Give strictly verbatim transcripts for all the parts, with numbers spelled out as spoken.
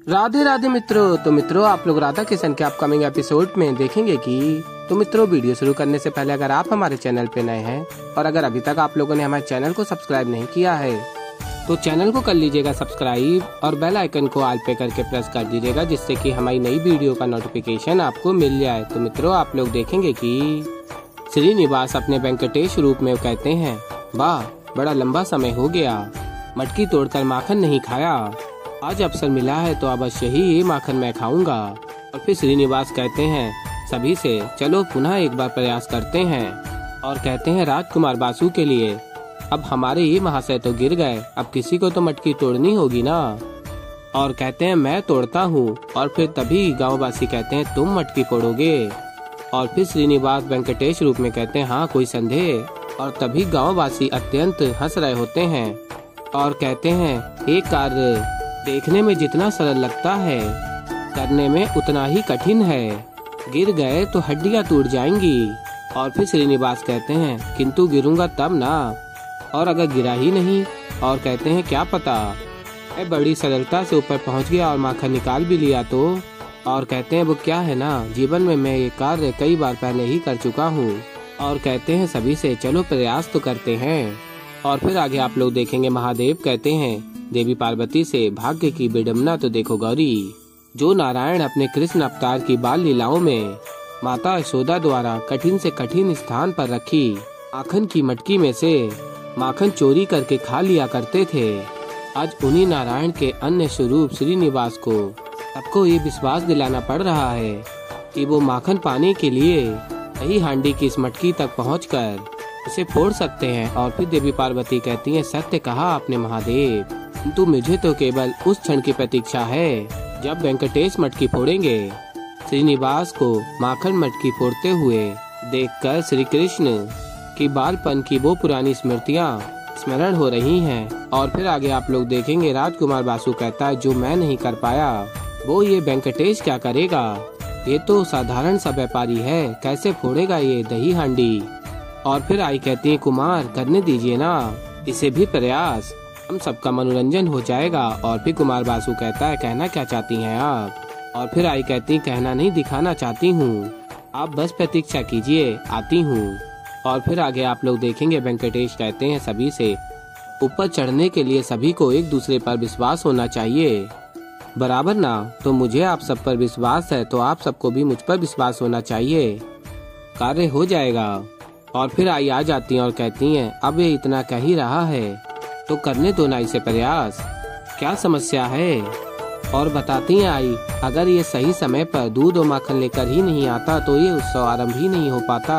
राधे राधे मित्रों। तो मित्रों आप लोग राधा किशन के अपकमिंग एपिसोड में देखेंगे कि तो मित्रों वीडियो शुरू करने से पहले अगर आप हमारे चैनल पे नए हैं और अगर अभी तक आप लोगों ने हमारे चैनल को सब्सक्राइब नहीं किया है तो चैनल को कर लीजिएगा सब्सक्राइब और बेल आइकन को ऑल पे करके प्रेस कर दीजिएगा, जिससे कि हमारी नई वीडियो का नोटिफिकेशन आपको मिल जाए। तो मित्रों आप लोग देखेंगे कि श्रीनिवास अपने वेंकटेश रूप में कहते हैं, वाह बड़ा लंबा समय हो गया, मटकी तोड़कर माखन नहीं खाया, आज अवसर मिला है तो अवश्य ही ये माखन मैं खाऊंगा। और फिर श्रीनिवास कहते हैं सभी से, चलो पुनः एक बार प्रयास करते हैं। और कहते हैं राजकुमार बासु के लिए, अब हमारे ये महाशय तो गिर गए, अब किसी को तो मटकी तोड़नी होगी ना। और कहते हैं मैं तोड़ता हूँ। और फिर तभी गाँववासी कहते हैं तुम मटकी फोड़ोगे। और फिर श्रीनिवास वेंकटेश रूप में कहते हैं हाँ कोई संदेह। और तभी गाँववासी अत्यंत हंस रहे होते हैं और कहते हैं एक कार्य देखने में जितना सरल लगता है करने में उतना ही कठिन है, गिर गए तो हड्डियां टूट जाएंगी। और फिर श्रीनिवास कहते हैं किंतु गिरूंगा तब ना, और अगर गिरा ही नहीं। और कहते हैं क्या पता मैं बड़ी सरलता से ऊपर पहुंच गया और माखन निकाल भी लिया तो। और कहते हैं वो क्या है ना, जीवन में मैं ये कार्य कई बार पहले ही कर चुका हूँ। और कहते हैं सभी से चलो प्रयास तो करते हैं। और फिर आगे आप लोग देखेंगे महादेव कहते हैं देवी पार्वती से, भाग्य की विडम्बना तो देखो गौरी, जो नारायण अपने कृष्ण अवतार की बाल लीलाओं में माता यशोदा द्वारा कठिन से कठिन स्थान पर रखी माखन की मटकी में से माखन चोरी करके खा लिया करते थे, आज उन्हीं नारायण के अन्य स्वरूप श्रीनिवास को सबको ये विश्वास दिलाना पड़ रहा है कि वो माखन पाने के लिए यही हांडी की इस मटकी तक पहुंचकर इसे फोड़ सकते हैं। और फिर देवी पार्वती कहती हैं सत्य कहा आपने महादेव, किंतु मुझे तो केवल उस क्षण की प्रतीक्षा है जब वेंकटेश मटकी फोड़ेंगे। श्रीनिवास को माखन मटकी फोड़ते हुए देखकर श्री कृष्ण की बालपन की वो पुरानी स्मृतियाँ स्मरण हो रही हैं। और फिर आगे आप लोग देखेंगे राजकुमार बासु कहता है जो मैं नहीं कर पाया वो ये वेंकटेश क्या करेगा, ये तो साधारण सा व्यापारी है, कैसे फोड़ेगा ये दही हांडी। और फिर आई कहती है कुमार करने दीजिए ना इसे भी प्रयास, हम सबका मनोरंजन हो जाएगा। और फिर कुमार बासु कहता है कहना क्या चाहती हैं आप। और फिर आई कहती कहना नहीं दिखाना चाहती हूँ, आप बस प्रतीक्षा कीजिए आती हूँ। और फिर आगे आप लोग देखेंगे वेंकटेश कहते हैं सभी से, ऊपर चढ़ने के लिए सभी को एक दूसरे पर विश्वास होना चाहिए, बराबर ना। तो मुझे आप सब पर विश्वास है तो आप सबको भी मुझ पर विश्वास होना चाहिए, कार्य हो जाएगा। और फिर आई आ जाती हैं और कहती हैं अब ये इतना कह ही रहा है तो करने दो ना इसे प्रयास, क्या समस्या है। और बताती हैं आई अगर ये सही समय पर दूध और माखन लेकर ही नहीं आता तो ये उत्सव आरंभ ही नहीं हो पाता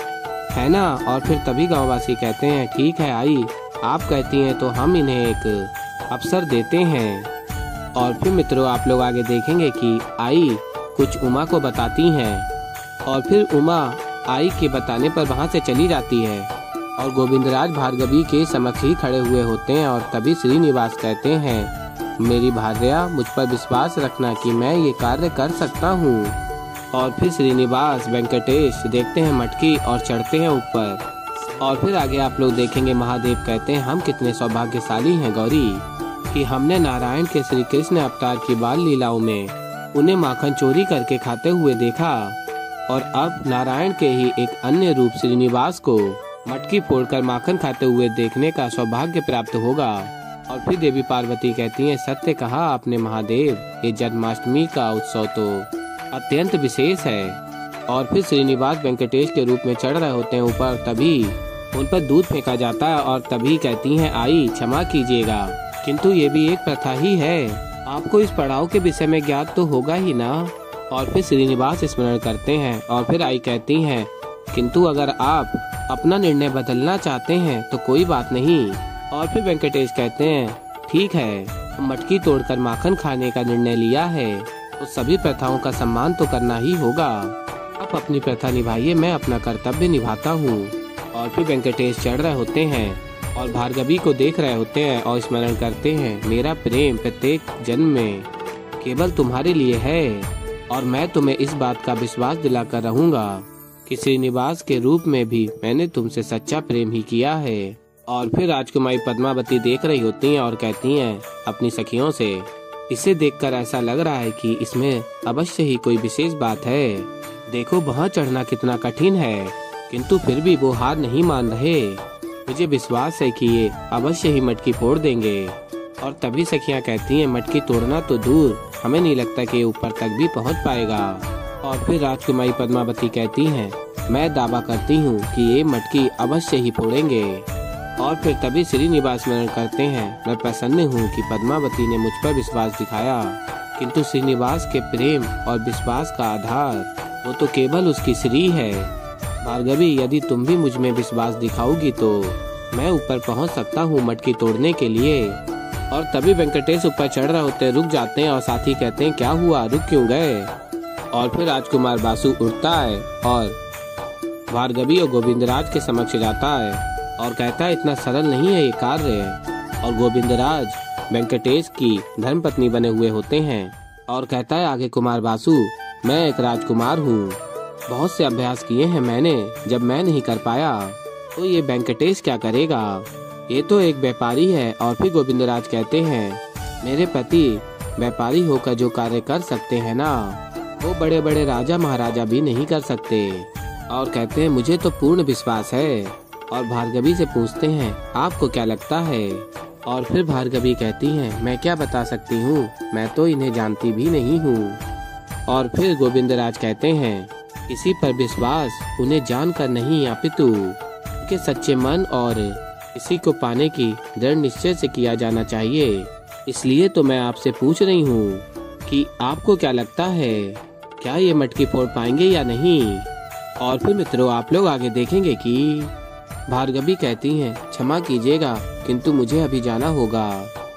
है ना। और फिर तभी गांववासी कहते हैं ठीक है आई, आप कहती हैं तो हम इन्हें एक अवसर देते हैं। और फिर मित्रों आप लोग आगे देखेंगे कि आई कुछ उमा को बताती हैं और फिर उमा आई के बताने पर वहाँ से चली जाती है और गोविंदराज भार्गवी के समक्ष ही खड़े हुए होते हैं। और तभी श्रीनिवास कहते हैं मेरी भार्या मुझ पर विश्वास रखना कि मैं ये कार्य कर सकता हूँ। और फिर श्रीनिवास वेंकटेश देखते हैं मटकी और चढ़ते हैं ऊपर। और फिर आगे आप लोग देखेंगे महादेव कहते हैं हम कितने सौभाग्यशाली हैं गौरी कि हमने नारायण के श्री कृष्ण अवतार की बाल लीलाओं में उन्हें माखन चोरी करके खाते हुए देखा और अब नारायण के ही एक अन्य रूप श्रीनिवास को मटकी फोड़कर माखन खाते हुए देखने का सौभाग्य प्राप्त होगा। और फिर देवी पार्वती कहती हैं सत्य कहा आपने महादेव, ये जन्माष्टमी का उत्सव तो अत्यंत विशेष है। और फिर श्रीनिवास वेंकटेश के रूप में चढ़ रहे होते हैं ऊपर, तभी उन पर दूध फेंका जाता है। और तभी कहती हैं आई क्षमा कीजिएगा किंतु ये भी एक प्रथा ही है, आपको इस पड़ाव के विषय में ज्ञात तो होगा ही ना। और फिर श्रीनिवास स्मरण करते हैं और फिर आई कहती हैं किंतु अगर आप अपना निर्णय बदलना चाहते हैं तो कोई बात नहीं। और फिर वेंकटेश कहते हैं ठीक है, मटकी तोड़कर माखन खाने का निर्णय लिया है तो सभी प्रथाओं का सम्मान तो करना ही होगा, आप अपनी प्रथा निभाइए, मैं अपना कर्तव्य निभाता हूँ। और फिर वेंकटेश चढ़ रहे होते हैं और भार्गवी को देख रहे होते हैं और स्मरण करते हैं मेरा प्रेम प्रत्येक जन्म में केवल तुम्हारे लिए है और मैं तुम्हें इस बात का विश्वास दिलाकर रहूंगा कि श्रीनिवास के रूप में भी मैंने तुमसे सच्चा प्रेम ही किया है। और फिर राजकुमारी पद्मावती देख रही होती हैं और कहती हैं अपनी सखियों से इसे देखकर ऐसा लग रहा है कि इसमें अवश्य ही कोई विशेष बात है। देखो वहाँ चढ़ना कितना कठिन है, किंतु फिर भी वो हार नहीं मान रहे। मुझे विश्वास है कि ये अवश्य ही मटकी फोड़ देंगे। और तभी सखियाँ कहती हैं मटकी तोड़ना तो दूर, हमें नहीं लगता कि ये ऊपर तक भी पहुँच पाएगा। और फिर राजकुमारी पद्मावती कहती हैं मैं दावा करती हूँ कि ये मटकी अवश्य ही फोड़ेंगे। और फिर तभी श्रीनिवास स्मरण करते हैं मैं प्रसन्न हूँ कि पद्मावती ने मुझ पर विश्वास दिखाया, किंतु श्रीनिवास के प्रेम और विश्वास का आधार वो तो केवल उसकी श्री है। भार्गवी, यदि तुम भी मुझ में विश्वास दिखाओगी तो मैं ऊपर पहुंच सकता हूं मटकी तोड़ने के लिए। और तभी वेंकटेश ऊपर चढ़ रहे होते रुक जाते हैं और साथी कहते हैं क्या हुआ, रुक क्यों गए। और फिर राजकुमार बासु उठता है और भार्गवी और गोविंदराज के समक्ष जाता है और कहता है इतना सरल नहीं है ये कार्य। और गोविंदराज वेंकटेश की धर्मपत्नी बने हुए होते हैं और कहता है आगे कुमार बासु, मैं एक राजकुमार हूँ, बहुत से अभ्यास किए हैं मैंने, जब मैं नहीं कर पाया तो ये वेंकटेश क्या करेगा, ये तो एक व्यापारी है। और फिर गोविंदराज कहते हैं मेरे पति व्यापारी होकर जो कार्य कर सकते हैं ना, वो बड़े बड़े राजा महाराजा भी नहीं कर सकते। और कहते हैं मुझे तो पूर्ण विश्वास है। और भार्गवी से पूछते हैं आपको क्या लगता है। और फिर भार्गवी कहती हैं मैं क्या बता सकती हूँ, मैं तो इन्हें जानती भी नहीं हूँ। और फिर गोविंदराज कहते हैं किसी पर विश्वास उन्हें जानकर नहीं अपितु उनके सच्चे मन और इसी को पाने की दृढ़ निश्चय से किया जाना चाहिए। इसलिए तो मैं आपसे पूछ रही हूँ कि आपको क्या लगता है, क्या ये मटकी फोड़ पाएंगे या नहीं। और फिर मित्रों आप लोग आगे देखेंगे कि भार्गवी कहती हैं क्षमा कीजिएगा किंतु मुझे अभी जाना होगा।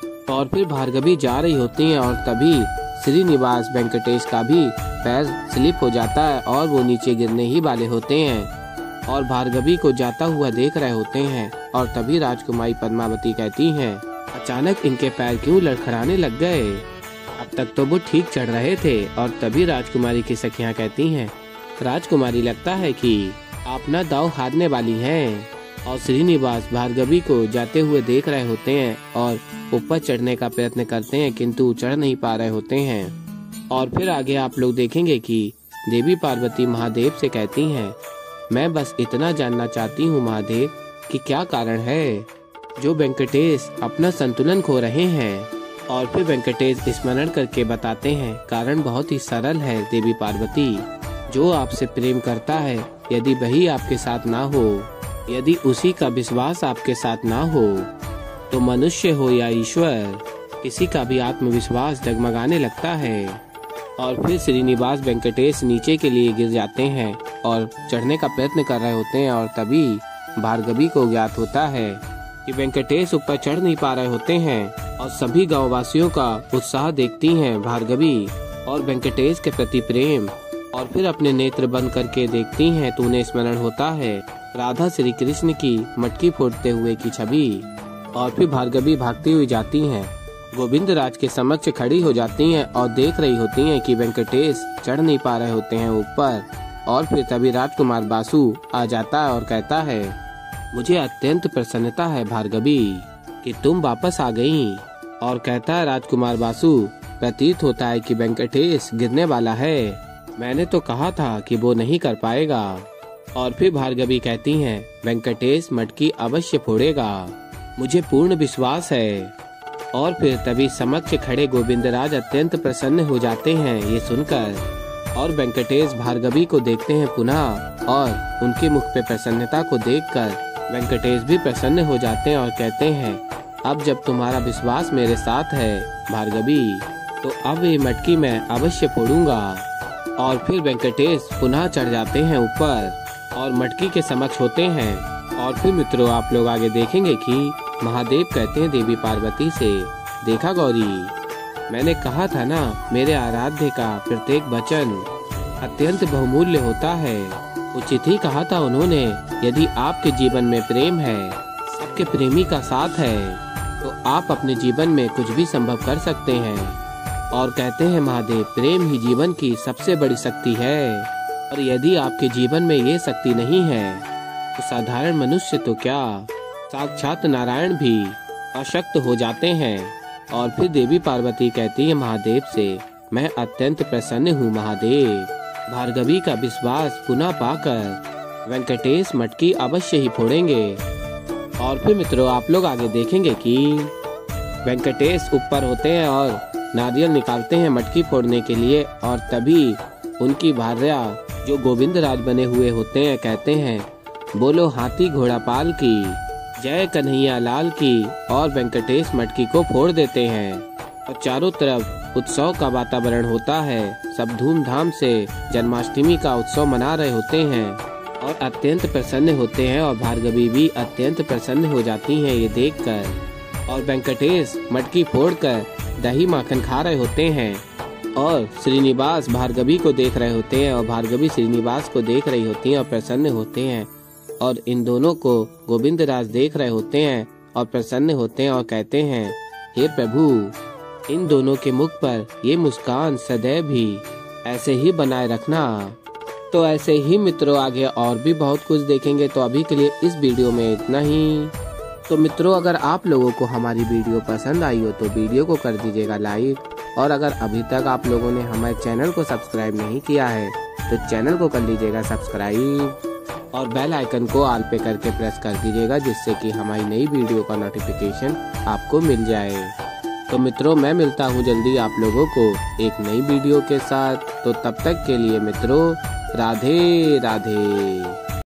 और फिर भार्गवी जा रही होती हैं और तभी श्रीनिवास वेंकटेश का भी पैर स्लिप हो जाता है और वो नीचे गिरने ही वाले होते हैं और भार्गवी को जाता हुआ देख रहे होते हैं। और तभी राजकुमारी पद्मावती कहती हैं अचानक इनके पैर क्यों लड़खड़ाने लग गए, अब तक तो वो ठीक चढ़ रहे थे। और तभी राजकुमारी की सखियां कहती हैं राजकुमारी लगता है कि आप ना दाव हारने वाली हैं। और श्रीनिवास भार्गवी को जाते हुए देख रहे होते हैं और ऊपर चढ़ने का प्रयत्न करते हैं किंतु चढ़ नहीं पा रहे होते हैं। और फिर आगे आप लोग देखेंगे कि देवी पार्वती महादेव से कहती हैं मैं बस इतना जानना चाहती हूँ महादेव कि क्या कारण है जो वेंकटेश अपना संतुलन खो रहे हैं। और फिर वेंकटेश स्मरण करके बताते हैं कारण बहुत ही सरल है देवी पार्वती, जो आपसे प्रेम करता है यदि वही आपके साथ ना हो, यदि उसी का विश्वास आपके साथ ना हो तो मनुष्य हो या ईश्वर किसी का भी आत्मविश्वास डगमगाने लगता है। और फिर श्रीनिवास वेंकटेश नीचे के लिए गिर जाते हैं और चढ़ने का प्रयत्न कर रहे होते हैं। और तभी भार्गवी को ज्ञात होता है कि वेंकटेश ऊपर चढ़ नहीं पा रहे होते हैं और सभी गाँव वासियों का उत्साह देखती हैं भार्गवी और वेंकटेश के प्रति प्रेम। और फिर अपने नेत्र बंद करके देखती हैं तो उन्हें स्मरण होता है राधा श्री कृष्ण की मटकी फोड़ते हुए की छवि। और फिर भार्गवी भागती हुई जाती हैं, गोविंदराज के समक्ष खड़ी हो जाती हैं और देख रही होती हैं कि वेंकटेश चढ़ नहीं पा रहे होते हैं ऊपर। और फिर तभी राजकुमार बासु आ जाता है और कहता है मुझे अत्यंत प्रसन्नता है भार्गवी कि तुम वापस आ गई। और कहता है राजकुमार बासु प्रतीत होता है कि वेंकटेश गिरने वाला है, मैंने तो कहा था कि वो नहीं कर पाएगा। और फिर भार्गवी कहती हैं वेंकटेश मटकी अवश्य फोड़ेगा, मुझे पूर्ण विश्वास है। और फिर तभी समक्ष खड़े गोविंदराज अत्यंत प्रसन्न हो जाते हैं ये सुनकर। और वेंकटेश भार्गवी को देखते हैं पुनः और उनके मुख पे प्रसन्नता को देखकर वेंकटेश भी प्रसन्न हो जाते हैं और कहते हैं अब जब तुम्हारा विश्वास मेरे साथ है भार्गवी तो अब ये मटकी मैं अवश्य फोड़ूंगा। और फिर वेंकटेश पुनः चढ़ जाते हैं ऊपर और मटकी के समक्ष होते हैं। और फिर मित्रों आप लोग आगे देखेंगे कि महादेव कहते हैं देवी पार्वती से देखा गौरी, मैंने कहा था ना मेरे आराध्य का प्रत्येक वचन अत्यंत बहुमूल्य होता है। उचित ही कहा था उन्होंने, यदि आपके जीवन में प्रेम है, आपके प्रेमी का साथ है तो आप अपने जीवन में कुछ भी संभव कर सकते हैं। और कहते हैं महादेव प्रेम ही जीवन की सबसे बड़ी शक्ति है और यदि आपके जीवन में ये शक्ति नहीं है तो साधारण मनुष्य तो क्या साक्षात नारायण भी अशक्त हो जाते हैं। और फिर देवी पार्वती कहती है महादेव से, मैं अत्यंत प्रसन्न हूँ महादेव। भार्गवी का विश्वास पुनः पाकर वेंकटेश मटकी अवश्य ही फोड़ेंगे। और फिर मित्रों आप लोग आगे देखेंगे कि वेंकटेश ऊपर होते हैं और नारियल निकालते हैं मटकी फोड़ने के लिए, और तभी उनकी भार्या जो गोविंद राज बने हुए होते हैं कहते हैं, बोलो हाथी घोड़ा पाल की, जय कन्हैया लाल की, और वेंकटेश मटकी को फोड़ देते हैं और चारों तरफ उत्सव का वातावरण होता है। सब धूमधाम से जन्माष्टमी का उत्सव मना रहे होते हैं और अत्यंत प्रसन्न होते हैं, और भार्गवी भी अत्यंत प्रसन्न हो जाती हैं ये देखकर। और वेंकटेश मटकी फोड़कर दही माखन खा रहे होते हैं और श्रीनिवास भार्गवी को देख रहे होते हैं और भार्गवी श्रीनिवास को देख रही होती हैं और प्रसन्न होते हैं। और इन दोनों को गोविंद राज देख रहे होते हैं और प्रसन्न होते हैं और कहते हैं, हे प्रभु इन दोनों के मुख पर ये मुस्कान सदैव ही ऐसे ही बनाए रखना। तो ऐसे ही मित्रों आगे और भी बहुत कुछ देखेंगे, तो अभी के लिए इस वीडियो में इतना ही। तो मित्रों अगर आप लोगों को हमारी वीडियो पसंद आई हो तो वीडियो को कर दीजिएगा लाइक, और अगर अभी तक आप लोगों ने हमारे चैनल को सब्सक्राइब नहीं किया है तो चैनल को कर लीजिएगा सब्सक्राइब, और बेल आइकन को ऑल पे करके प्रेस कर दीजिएगा, जिससे कि हमारी नई वीडियो का नोटिफिकेशन आपको मिल जाए। तो मित्रों मैं मिलता हूँ जल्दी आप लोगों को एक नई वीडियो के साथ। तो तब तक के लिए मित्रों राधे राधे।